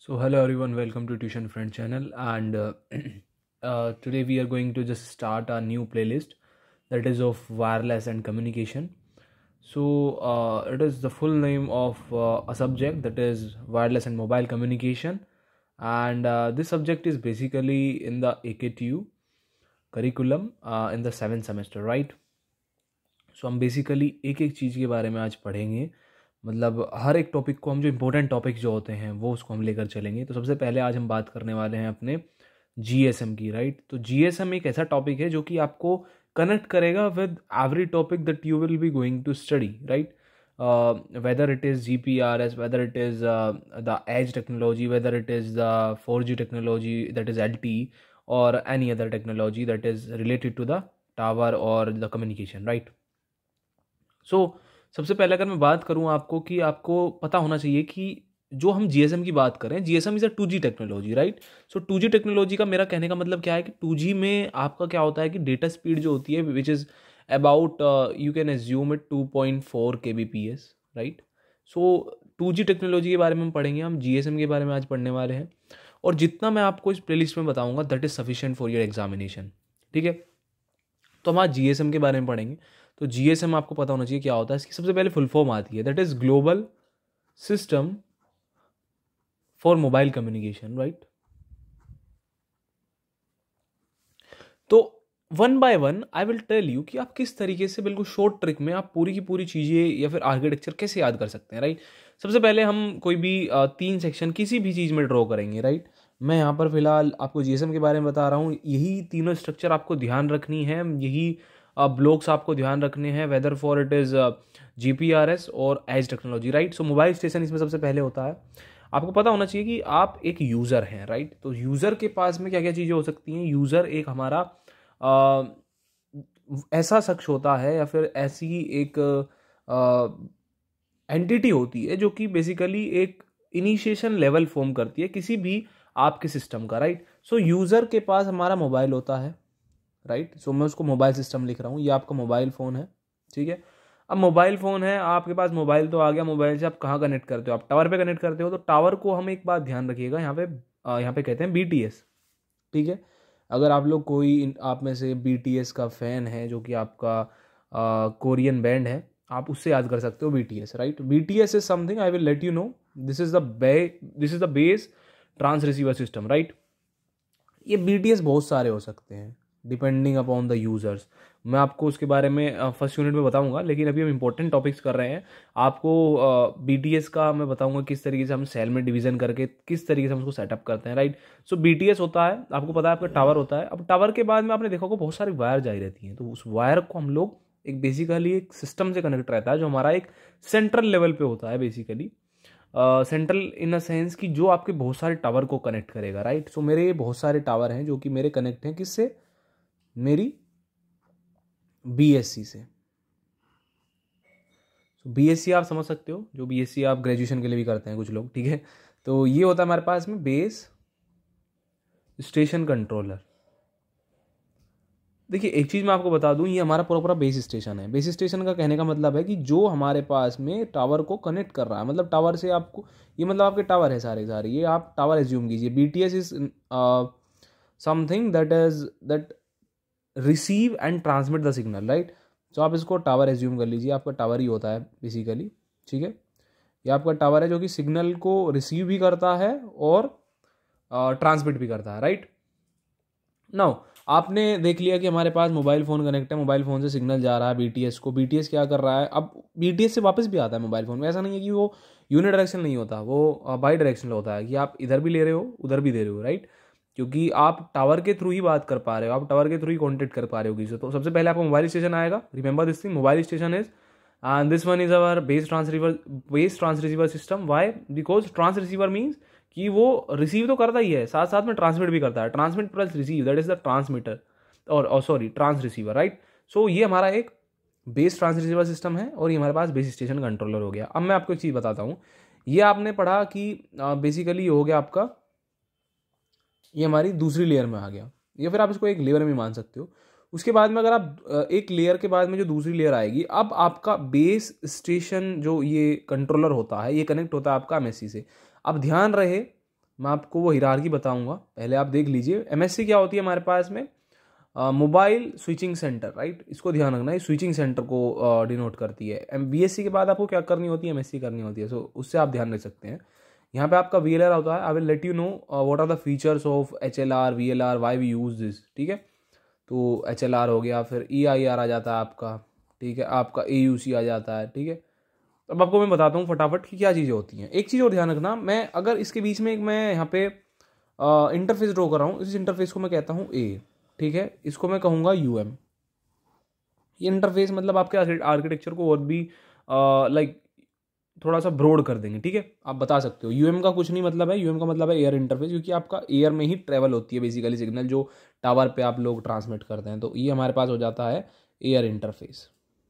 So hello everyone, welcome to Tuition Friend channel, and today we are going to just start a new playlist that is of wireless and communication. So it is the full name of a subject that is wireless and mobile communication, and this subject is basically in the AKTU curriculum in the 7th semester, right? सो हम basically एक एक चीज़ के बारे में आज पढ़ेंगे। मतलब हर एक टॉपिक को हम जो इम्पोर्टेंट टॉपिक जो होते हैं वो उसको हम लेकर चलेंगे। तो सबसे पहले आज हम बात करने वाले हैं अपने GSM की, राइट। तो GSM एक ऐसा टॉपिक है जो कि आपको कनेक्ट करेगा with every topic that you will be going to study, right. whether it is GPRS, whether it is the edge technology, whether it is the 4G technology, that is LTE, or any other technology that is related to the tower or the communication, right? सबसे पहले अगर मैं बात करूं आपको कि आपको पता होना चाहिए कि जो हम GSM की बात करें, GSM is a 2G technology, right. 2G technology का मेरा कहने का मतलब क्या है कि 2G में आपका क्या होता है कि डेटा स्पीड जो होती है which is about you can assume it 2.4 kbps, right. 2G technology के बारे में हम पढ़ेंगे, हम GSM के बारे में आज पढ़ने वाले हैं, और जितना मैं आपको इस प्लेलिस्ट में बताऊंगा that is sufficient for your examination, ठीक है। तो हम आज GSM के बारे में पढ़ेंगे। तो GSM आपको पता होना चाहिए क्या होता है। इसकी सबसे पहले फुल फॉर्म आती है, that is global system for mobile communication, right. तो one by one I will tell you कि आप किस तरीके से बिल्कुल शॉर्ट ट्रिक में आप पूरी की पूरी चीज़ें या फिर आर्किटेक्चर कैसे याद कर सकते हैं, राइट। सबसे पहले हम कोई भी 3 सेक्शन किसी भी चीज़ में ड्रॉ करेंगे, राइट। मैं यहाँ पर फिलहाल आपको GSM के बारे में बता रहा हूँ। यही तीनों स्ट्रक्चर आपको ध्यान रखनी है, यही ब्लॉक्स आपको ध्यान रखने हैं, whether for it is GPRS और EDGE technology, right. So mobile station इसमें सबसे पहले होता है। आपको पता होना चाहिए कि आप एक यूज़र हैं, राइट। तो यूज़र के पास में क्या क्या चीज़ें हो सकती हैं। यूज़र एक हमारा ऐसा शख्स होता है या फिर ऐसी एक एंटिटी होती है जो कि बेसिकली एक इनिशिएशन लेवल फॉर्म करती है किसी भी आपके सिस्टम का, राइट। सो यूज़र के पास हमारा मोबाइल होता है, राइट। सो मैं उसको मोबाइल सिस्टम लिख रहा हूँ, ये आपका मोबाइल फ़ोन है, ठीक है। अब मोबाइल फ़ोन है, आपके पास मोबाइल तो आ गया। मोबाइल से आप कहाँ कनेक्ट करते हो? आप टावर पे कनेक्ट करते हो। तो टावर को हम एक बात ध्यान रखिएगा, यहाँ पे कहते हैं BTS, ठीक है। अगर आप लोग कोई आप में से BTS का फ़ैन है जो कि आपका कोरियन बैंड है, आप उससे याद कर सकते हो BTS, right. BTS is something I will let you know, this is the base trans receiver system, right. ये BTS बहुत सारे हो सकते हैं डिपेंडिंग अपॉन द यूज़र्स। मैं आपको उसके बारे में फर्स्ट यूनिट में बताऊंगा, लेकिन अभी हम इंपॉर्टेंट टॉपिक्स कर रहे हैं। आपको BTS का मैं बताऊंगा किस तरीके से हम सेल में डिवीजन करके किस तरीके से हम उसको सेटअप करते हैं, राइट। सो BTS होता है, आपको पता है आपका टावर होता है। अब टावर के बाद में आपने देखा होगा बहुत सारी वायर जारी रहती हैं। तो उस वायर को हम लोग एक बेसिकली एक सिस्टम से कनेक्ट रहता है जो हमारा एक सेंट्रल लेवल पे होता है, basically central in a sense कि जो आपके बहुत सारे टावर को कनेक्ट करेगा, राइट। सो मेरे बहुत सारे टावर हैं जो कि मेरे कनेक्ट हैं किससे? मेरी BSC से। BSC आप समझ सकते हो, जो BSC आप ग्रेजुएशन के लिए भी करते हैं कुछ लोग, ठीक है। तो ये होता है हमारे पास में बेस स्टेशन कंट्रोलर। देखिए एक चीज़ मैं आपको बता दूं, ये हमारा पूरा पूरा बेस स्टेशन है। बेस स्टेशन का कहने का मतलब है कि जो हमारे पास में टावर को कनेक्ट कर रहा है, मतलब टावर से आपको ये मतलब आपके टावर है सारे सारे, ये आप टावर एज्यूम कीजिए। BTS is something that receive and transmit the signal, right. तो आप इसको टावर एज्यूम कर लीजिए, आपका टावर ही होता है बेसिकली, ठीक है। ये आपका टावर है जो कि सिग्नल को रिसीव भी करता है और ट्रांसमिट भी करता है, राइट। नाउ आपने देख लिया कि हमारे पास मोबाइल फ़ोन कनेक्ट है, मोबाइल फ़ोन से सिग्नल जा रहा है BTS को। BTS क्या कर रहा है? अब BTS से वापस भी आता है मोबाइल फ़ोन में। ऐसा नहीं है कि वो यूनिडायरेक्शनल नहीं होता, वो बाई डायरेक्शनल होता है कि आप इधर भी ले रहे हो उधर भी दे रहे हो, राइट। क्योंकि आप टावर के थ्रू ही बात कर पा रहे हो, आप टावर के थ्रू ही कॉन्टेक्ट कर पा रहे हो किसी से। तो सबसे पहले आपका मोबाइल स्टेशन आएगा। Remember this thing, mobile station is and this one is our base trans system. Why? Because trans receiver means कि वो रिसीव तो करता ही है, साथ साथ में ट्रांसमिट भी करता है। Transmit plus receive, that is the transmitter और sorry trans receiver, right. So ये हमारा एक बेस ट्रांस रिसीवर सिस्टम है और ये हमारे पास बेस स्टेशन कंट्रोलर हो गया। अब मैं आपको एक चीज़ बताता हूँ। ये आपने पढ़ा कि बेसिकली हो गया आपका, ये हमारी दूसरी लेयर में आ गया, या फिर आप इसको एक लेयर में मान सकते हो। उसके बाद में अगर आप एक लेयर के बाद में जो दूसरी लेयर आएगी, अब आपका बेस स्टेशन जो ये कंट्रोलर होता है ये कनेक्ट होता है आपका MSC से। अब ध्यान रहे मैं आपको वो हिरार्की बताऊंगा, पहले आप देख लीजिए। एमएससी क्या होती है हमारे पास में, मोबाइल स्विचिंग सेंटर, राइट, इसको ध्यान रखना है, स्विचिंग सेंटर को डिनोट करती है। बीएससी के बाद आपको क्या करनी होती है, एमएससी करनी होती है, सो उससे आप ध्यान रख सकते हैं। यहाँ पे आपका वीएलआर होता है, I will let you know what are the features of HLR VLR, why we use this, ठीक है। तो एचएलआर हो गया, फिर ईआईआर आ जाता है आपका, ठीक है, आपका एयूसी आ जाता है, ठीक है। अब आपको मैं बताता हूँ फटाफट कि क्या चीज़ें होती हैं। एक चीज़ और ध्यान रखना, मैं अगर इसके बीच में एक मैं यहाँ पे इंटरफेस ड्रॉ कर रहा हूँ, इस इंटरफेस को मैं कहता हूँ ए, ठीक है, इसको मैं कहूँगा यूएम। ये इंटरफेस मतलब आपके आर्किटेक्चर को और भी लाइक थोड़ा सा ब्रॉड कर देंगे, ठीक है। आप बता सकते हो यूएम का कुछ नहीं मतलब है, यूएम का मतलब है एयर इंटरफेस, क्योंकि आपका एयर में ही ट्रेवल होती है बेसिकली सिग्नल जो टावर पे आप लोग ट्रांसमिट करते हैं। तो ये हमारे पास हो जाता है एयर इंटरफेस,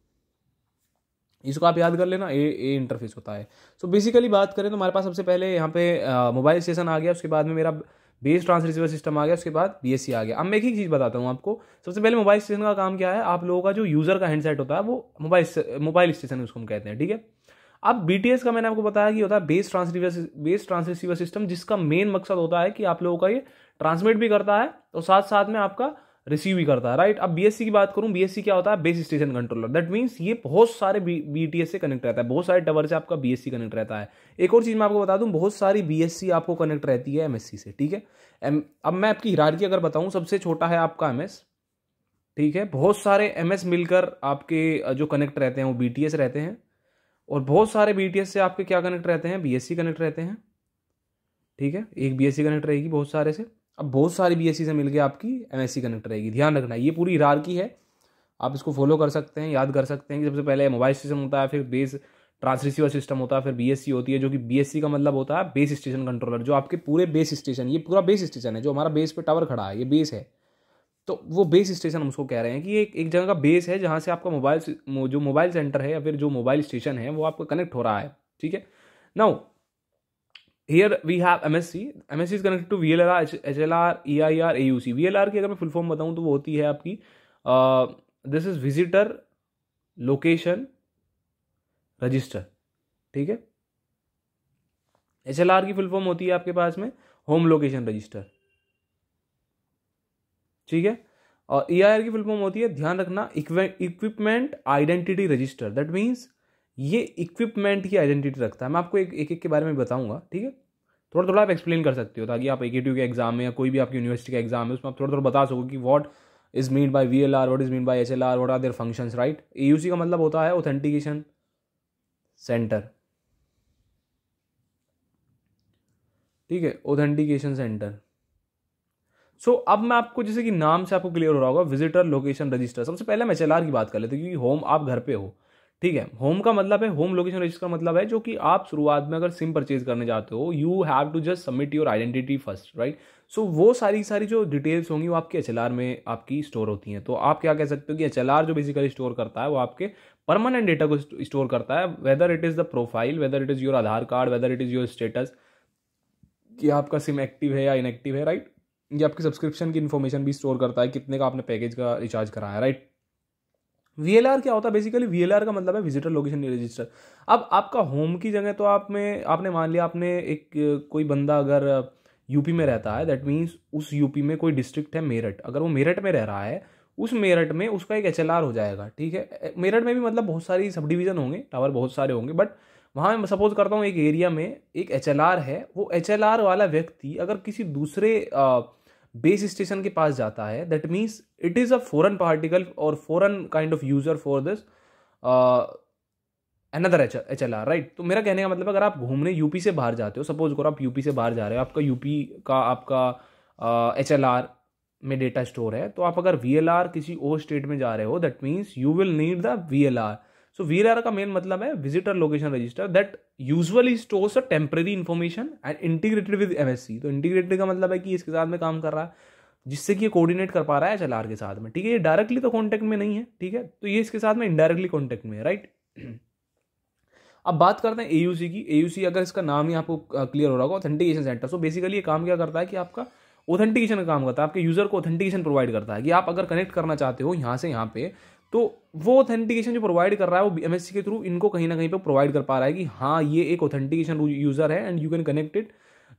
इसको आप याद कर लेना, ए इंटरफेस होता है। सो बेसिकली बात करें तो हमारे पास सबसे पहले यहाँ पे मोबाइल स्टेशन आ गया, उसके बाद में मेरा बेस ट्रांसरिसीवर सिस्टम आ गया, उसके बाद बीएससी आ गया। अब मैं एक ही चीज़ बताता हूँ आपको, सबसे पहले मोबाइल स्टेशन का काम क्या है, आप लोगों का जो यूज़र का हैंडसेट होता है वो मोबाइल स्टेशन उसको हम कहते हैं, ठीक है। अब बीटीएस का मैंने आपको बताया कि होता है बेस ट्रांसरिसीवर सिस्टम, जिसका मेन मकसद होता है कि आप लोगों का ये ट्रांसमिट भी करता है और साथ साथ में आपका रिसीव भी करता है, राइट। अब बीएससी की बात करूं, बीएससी क्या होता है, base station controller. That means ये बहुत सारे बीटीएस से कनेक्ट रहता है, बहुत सारे टावर से आपका बीएससी कनेक्ट रहता है। एक और चीज मैं आपको बता दूं, बहुत सारी बीएससी आपको कनेक्ट रहती है एमएससी से, ठीक है। अब मैं आपकी हिरार्की अगर बताऊं, सबसे छोटा है आपका एमएस, ठीक है। बहुत सारे एमएस मिलकर आपके जो कनेक्ट रहते हैं वो बीटीएस रहते हैं, और बहुत सारे बीटीएस से आपके क्या कनेक्ट रहते हैं, बीएससी कनेक्ट रहते हैं, ठीक है। एक बीएससी कनेक्ट रहेगी बहुत सारे से, अब बहुत सारी बीएससी से मिलके आपकी एमएससी कनेक्ट रहेगी। ध्यान रखना, ये पूरी हिरार्की है, आप इसको फॉलो कर सकते हैं, याद कर सकते हैं कि सबसे पहले मोबाइल सिस्टम होता है, फिर बेस ट्रांसरिसीवर सिस्टम होता है, फिर बीएससी होती है, जो कि बीएससी का मतलब होता है बेस स्टेशन कंट्रोलर, जो आपके पूरे बेस स्टेशन, ये पूरा बेस स्टेशन है, जो हमारा बेस पे टावर खड़ा है ये बेस है, तो वो बेस स्टेशन हम उसको कह रहे हैं कि एक जगह का बेस है जहाँ से आपका जो मोबाइल सेंटर है या फिर जो मोबाइल स्टेशन है वो आपका कनेक्ट हो रहा है, ठीक है। Now here we have MSC is connected to VLR, HLR, EIR, AUC। VLR की अगर मैं फुल फॉर्म बताऊं तो वो होती है आपकी this is visitor location register, ठीक है। HLR की फुल फॉर्म होती है आपके पास में होम लोकेशन रजिस्टर, ठीक है। और EIR की फुल फॉर्म होती है, ध्यान रखना, equipment identity register. That means ये इक्विपमेंट की आइडेंटिटी रखता है। मैं आपको एक के बारे में बताऊंगा, ठीक है। थोड़ा थोड़ा आप एक्सप्लेन कर सकते हो ताकि आप AKTU के एग्जाम में या कोई भी आपकी यूनिवर्सिटी का एग्जाम है उसमें आप थोड़ा थोड़ा बता सको कि what is mean by VLR, what is mean by HLR, what are their functions, right. AUC का मतलब होता है ऑथेंटिकेशन सेंटर, ठीक है, ऑथेंटिकेशन सेंटर। सो अब मैं आपको जैसे कि नाम से आपको क्लियर हो रहा होगा, विजिटर लोकेशन रजिस्टर। सबसे पहले हम HLR की बात कर लेते हैं, क्योंकि होम आप घर पे हो, ठीक है। होम का मतलब है, होम लोकेशन रजिस्टर का मतलब है जो कि आप शुरुआत में अगर सिम परचेज करने जाते हो, you have to just submit your identity first, right. So वो सारी जो डिटेल्स होंगी वो आपके HLR में आपकी स्टोर होती हैं। तो आप क्या कह सकते हो कि HLR जो बेसिकली स्टोर करता है वो आपके परमानेंट डेटा को स्टोर करता है, whether it is the profile, whether it is your Aadhaar card, whether it is your status कि आपका सिम एक्टिव है या इनएक्टिव है, राइट। ये आपकी सब्सक्रिप्शन की इन्फॉर्मेशन भी स्टोर करता है, कितने का आपने पैकेज का रिचार्ज कराया, राइट। VLR क्या होता है, बेसिकली VLR का मतलब है विजिटर लोकेशन रजिस्टर। अब आपका होम की जगह तो आपने मान लिया, आपने एक कोई बंदा अगर यूपी में रहता है, दैट मीन्स उस यूपी में कोई डिस्ट्रिक्ट है मेरठ, अगर वो मेरठ में रह रहा है, उस मेरठ में उसका एक HLR हो जाएगा, ठीक है। मेरठ में भी मतलब बहुत सारी सब डिवीजन होंगे, टावर बहुत सारे होंगे, बट वहाँ मैं सपोज करता हूँ एक एरिया में एक HLR है। वो HLR वाला व्यक्ति अगर किसी दूसरे बेस स्टेशन के पास जाता है, that means it is a foreign particle और foreign kind of user for this another HLR, right. तो मेरा कहने का मतलब अगर आप घूमने यूपी से बाहर जाते हो, सपोज करो आप यूपी से बाहर जा रहे हो, आपका यूपी का आपका HLR में डेटा स्टोर है, तो आप अगर VLR किसी और स्टेट में जा रहे हो, that means you will need the VLR। So VLR का मेन मतलब है visitor location register that usually stores a temporary information and integrated with MSC। तो इंटीग्रेटेड का मतलब है कि इसके साथ में काम कर रहा है, जिससे कि ये कोऑर्डिनेट कर पा रहा है HLR के साथ में, ठीक है। ये डायरेक्टली तो कॉन्टेक्ट में नहीं है, ठीक है, तो ये इसके साथ में इनडायरेक्टली कॉन्टेक्ट में है, राइट। अब बात करते हैं AUC की। AUC अगर इसका नाम ही आपको क्लियर हो रहा होगा, ऑथेंटिकेशन सेंटर। सो बेसिकली ये काम क्या करता है कि आपका ऑथेंटिकेशन का काम करता है, आपके यूजर को ऑथेंटिकेशन प्रोवाइड करता है कि आप अगर कनेक्ट करना चाहते हो यहाँ से यहाँ पे, तो वो ऑथेंटिकेशन जो प्रोवाइड कर रहा है वो MSC के थ्रू इनको कहीं ना कहीं पे प्रोवाइड कर पा रहा है कि हाँ ये एक ऑथेंटिकेशन यूजर है and you can connect it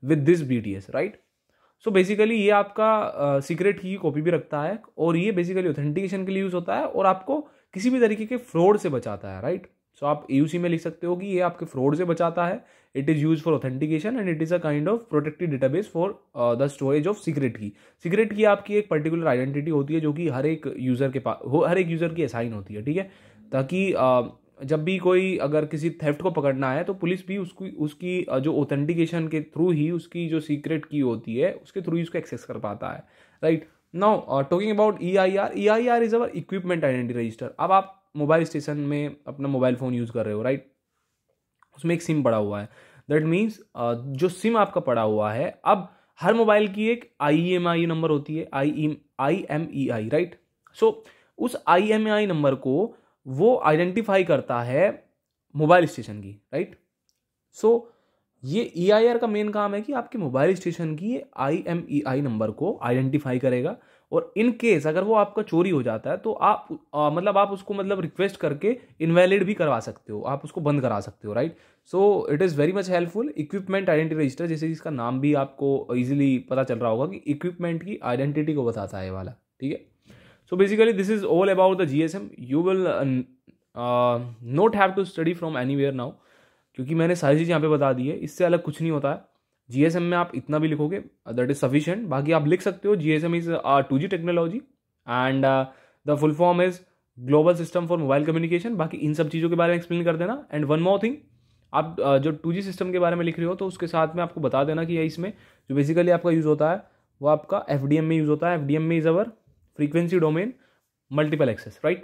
with this BTS, right. So basically ये आपका सीक्रेट की कॉपी भी रखता है और ये बेसिकली ऑथेंटिकेशन के लिए यूज होता है और आपको किसी भी तरीके के फ्रॉड से बचाता है, राइट। सो आप AUC में लिख सकते हो कि ये आपके फ्रॉड से बचाता है। It is use for authentication and it is a kind of protected database for the storage of secret key. Secret key आपकी एक पर्टिकुलर आइडेंटिटी होती है जो कि हर एक यूजर के पास हर एक यूजर की असाइन होती है, ठीक है, ताकि जब भी कोई अगर किसी थेफ्ट को पकड़ना है तो पुलिस भी उसकी जो ऑथेंटिकेशन के थ्रू ही उसकी जो सीक्रेट की होती है उसके थ्रू ही उसको एक्सेस कर पाता है, right. Now talking about EIR is our equipment identity register. अब आप मोबाइल स्टेशन में अपना मोबाइल फोन यूज कर रहे हो, राइट, उसमें एक सिम पड़ा हुआ है। दैट मीन्स जो सिम आपका पड़ा हुआ है, अब हर मोबाइल की एक IMEI नंबर होती है, IMEI, राइट। सो उस IMEI नंबर को वो आइडेंटिफाई करता है मोबाइल स्टेशन की, राइट। सो ये EIR का मेन काम है कि आपके मोबाइल स्टेशन की IMEI नंबर को आइडेंटिफाई करेगा और इन केस अगर वो आपका चोरी हो जाता है तो आप आप उसको रिक्वेस्ट करके इनवैलिड भी करवा सकते हो, आप उसको बंद करा सकते हो, right. So it is very much helpful. Equipment identity register, जैसे इसका नाम भी आपको इजीली पता चल रहा होगा कि इक्विपमेंट की आइडेंटिटी को बताता है ये वाला, ठीक है। So basically this is all about the GSM. You will not have to study from anywhere now, क्योंकि मैंने सारी चीज़ यहाँ पे बता दी है, इससे अलग कुछ नहीं होता है। GSM में आप इतना भी लिखोगे दैट इज सफिशिएंट। बाकी आप लिख सकते हो GSM is 2G technology and the full form is global system for mobile communication. बाकी इन सब चीज़ों के बारे में एक्सप्लेन कर देना। एंड वन मोर थिंग, आप जो 2G सिस्टम के बारे में लिख रहे हो तो उसके साथ में आपको बता देना कि इसमें जो बेसिकली आपका यूज़ होता है वो आपका FDM में यूज़ होता है। FDM में is our frequency domain multiple access, right?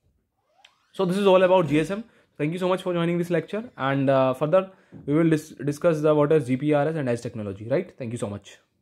So this is all about GSM. Thank you so much for joining this lecture, and further we will discuss the what is GPRS and edge technology, right? Thank you so much.